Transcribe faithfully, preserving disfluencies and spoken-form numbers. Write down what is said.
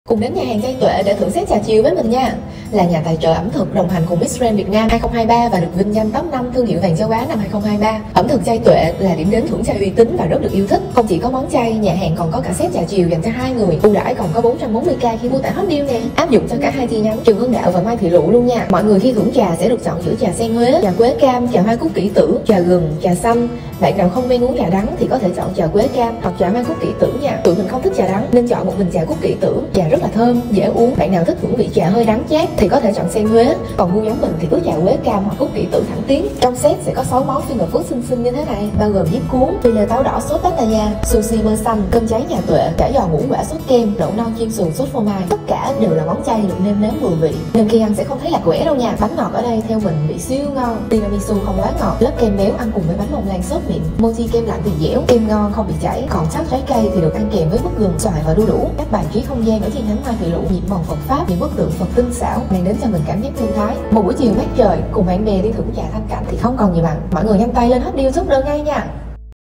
Cùng đến nhà hàng Chay Tuệ để thưởng xét trà chiều với mình nha. Là nhà tài trợ ẩm thực đồng hành cùng Miss Grand Việt Nam hai không hai ba và được vinh danh top năm thương hiệu vàng châu Á năm hai không hai ba. Ẩm thực Chay Tuệ là điểm đến thưởng chay uy tín và rất được yêu thích. Không chỉ có món chay, nhà hàng còn có cả set trà chiều dành cho hai người. Ưu đãi còn có bốn trăm bốn mươi k khi mua tại Hot Deal nè. Áp dụng cho cả hai chi nhánh Trần Hưng Đạo và Mai Thị Lụ luôn nha. Mọi người khi thưởng trà sẽ được chọn giữa trà sen Huế, trà quế cam, trà hoa cúc kỷ tử, trà gừng, trà xanh. Bạn nào không quen uống trà đắng thì có thể chọn trà quế cam hoặc trà hoa cúc kỷ tử nha. Tụi mình không thích trà đắng nên chọn một bình trà cúc kỷ tử. Trà rất là thơm, dễ uống. Bạn nào thích hương vị trà hơi đắng chát thì có thể chọn sen Huế. Còn gu giống mình thì cứ trà quế cam hoặc cúc kỷ tử thẳng tiến. Trong set sẽ có sáu món finger food xinh xinh như thế này, bao gồm diếp cuốn, phi lê táo đỏ sốt pattaya, sushi bơ xanh, cơm cháy nhà Tuệ, chả giò ngũ quả sốt kem, đậu non chiên xù sốt phô mai. Tất cả đều là món chay được nêm nếm vừa vị, nên khi ăn sẽ không thấy lạc quẻ đâu nha. Bánh ngọt ở đây theo mình bị siêu ngon. Tiramisu không quá ngọt, lớp kem béo ăn cùng với bánh bông lan xốp mịn. Mochi kem lạnh thì dẻo, kem ngon không bị chảy. Còn sắp trái cây thì được ăn kèm với mứt gừng, xoài và đu đủ. Các bài trí không gian ở chi nhánh Mai Thị Lụ nhịp màu Phật pháp, những bức tượng Phật tinh xảo mang đến cho mình cảm giác thư thái. Một buổi chiều mát trời cùng bạn bè đi thưởng trà thanh cảnh thì không còn gì bằng. Mọi người nhanh tay lên Hot Deal chốt đơn ngay nha.